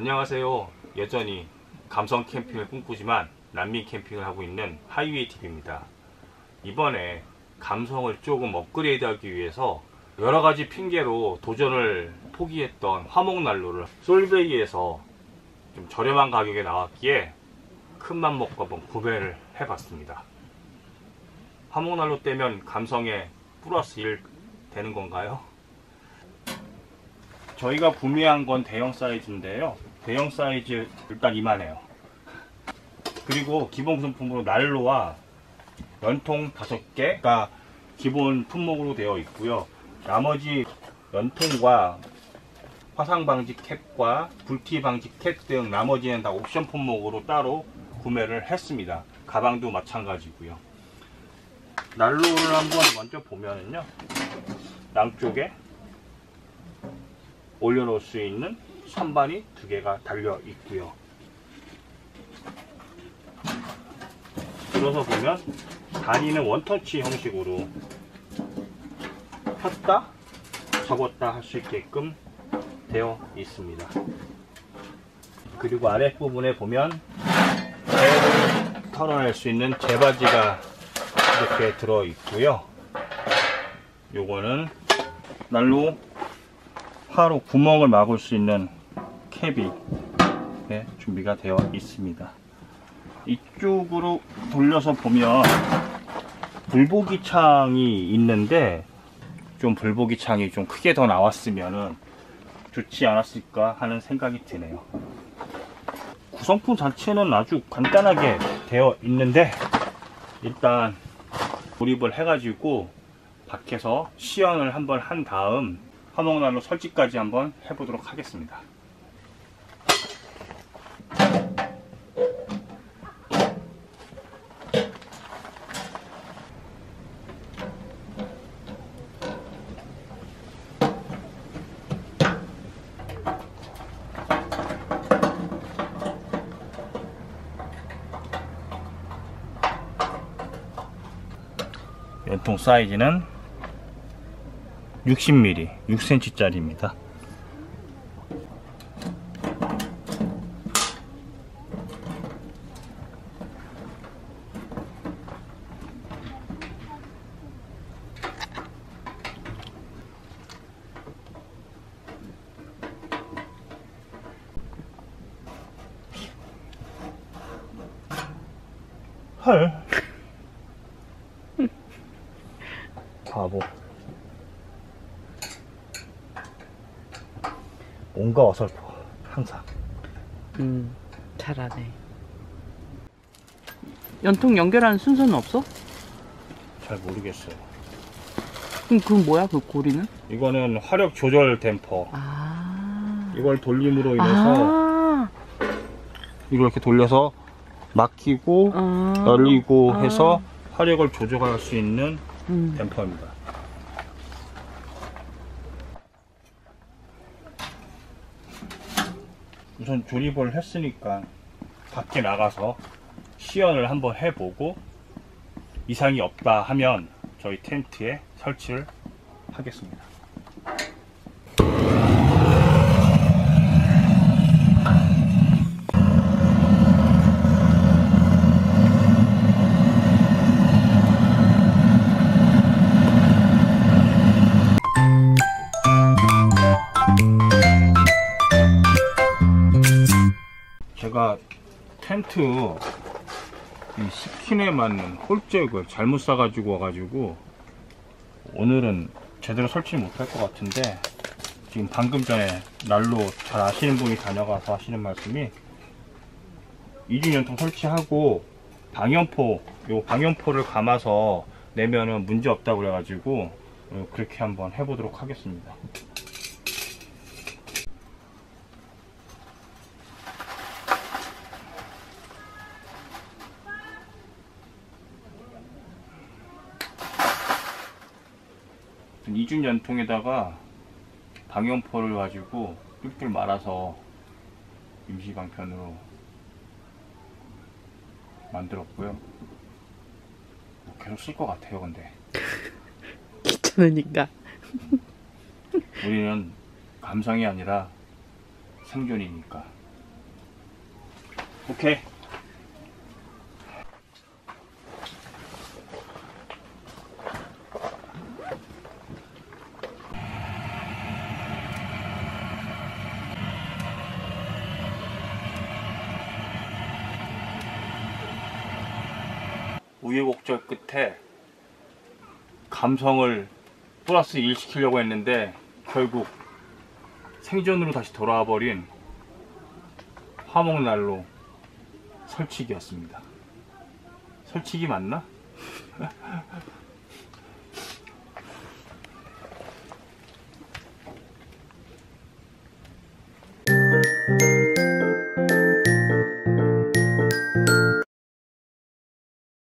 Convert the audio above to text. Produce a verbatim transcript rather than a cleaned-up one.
안녕하세요. 여전히 감성 캠핑을 꿈꾸지만 난민 캠핑을 하고 있는 하이웨이티비입니다. 이번에 감성을 조금 업그레이드하기 위해서 여러가지 핑계로 도전을 포기했던 화목난로를 솔베이에서 좀 저렴한 가격에 나왔기에 큰맘 먹고 한번 구매를 해봤습니다. 화목난로 떼면 감성에 플러스 일 되는 건가요? 저희가 구매한 건 대형 사이즈인데요. 대형 사이즈 일단 이만해요. 그리고 기본 구성품으로 난로와 연통 다섯 개가 기본 품목으로 되어 있고요. 나머지 연통과 화상 방지 캡과 불티 방지 캡 등 나머지는 다 옵션 품목으로 따로 구매를 했습니다. 가방도 마찬가지고요. 난로를 한번 먼저 보면은요, 양쪽에 올려놓을 수 있는 선반이 두 개가 달려 있고요. 들어서 보면 단위는 원터치 형식으로 폈다 접었다 할 수 있게끔 되어 있습니다. 그리고 아랫부분에 보면 배를 털어낼 수 있는 재바지가 이렇게 들어 있고요. 요거는 난로 화로 구멍을 막을 수 있는 캡이 준비가 되어 있습니다. 이쪽으로 돌려서 보면 불보기 창이 있는데, 좀 불보기 창이 좀 크게 더 나왔으면 좋지 않았을까 하는 생각이 드네요. 구성품 자체는 아주 간단하게 되어 있는데, 일단 조립을 해가지고 밖에서 시연을 한번 한 다음 화목난로 설치까지 한번 해보도록 하겠습니다. 연통 사이즈는 육십 밀리미터, 육 센티미터 짜리입니다. 헐. 바보. 뭔가 어설퍼, 항상. 음, 잘하네. 연통 연결하는 순서는 없어? 잘 모르겠어요. 그럼 그건 뭐야, 그 고리는? 이거는 화력 조절 댐퍼. 아. 이걸 돌림으로 인해서 아. 이걸 이렇게 돌려서 막히고 아. 열리고 아. 해서 화력을 조절할 수 있는 음. 댐퍼입니다. 우선 조립을 했으니까 밖에 나가서 시연을 한번 해보고 이상이 없다 하면 저희 텐트에 설치를 하겠습니다. 제가 텐트 이 스킨에 맞는 홀잭을 잘못 사가지고 와가지고 오늘은 제대로 설치 못할 것 같은데, 지금 방금 전에 난로 잘 아시는 분이 다녀가서 하시는 말씀이 이중연통 설치하고 방염포, 요 방염포를 감아서 내면은 문제 없다고 그래가지고 그렇게 한번 해보도록 하겠습니다. 이중연통에다가 방염포를 가지고 뿔뿔 말아서 임시 방편으로 만들었고요. 뭐 계속 쓸 것 같아요. 근데 귀찮으니까. 우리는 감성이 아니라 생존이니까. 오케이. 우여곡절 끝에 감성을 플러스 일 시키려고 했는데 결국 생존으로 다시 돌아와 버린 화목난로 설치기였습니다. 설치기 맞나?